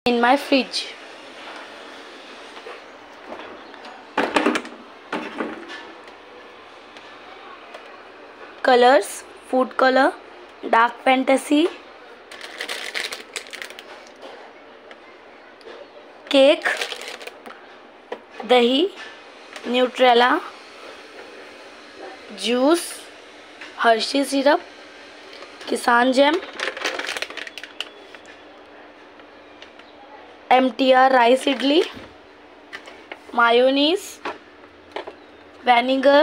in my fridge. Colors: food color, dark fantasy, cake, dahi, Nutella, juice, Hershey syrup, Kisan jam, MTR rice idli, mayonnaise, vinegar,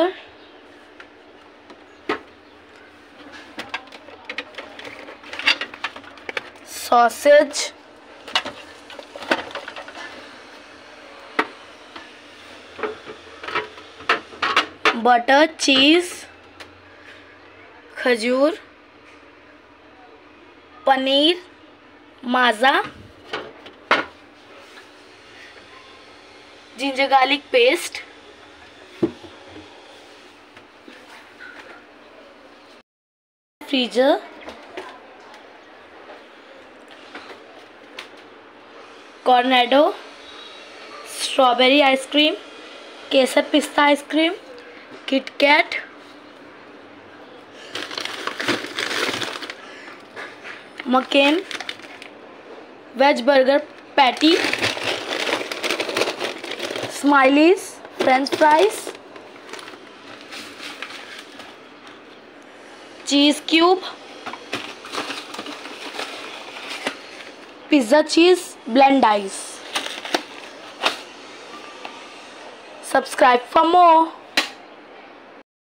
sausage, butter, cheese, खजूर, paneer, Maaza, ginger garlic paste, freezer, Cornetto, strawberry ice cream, केसर पिस्ता ice cream, KitKat, McCain, veg burger patty, smileys, French fries, cheese cube, pizza cheese, blend ice. Subscribe for more.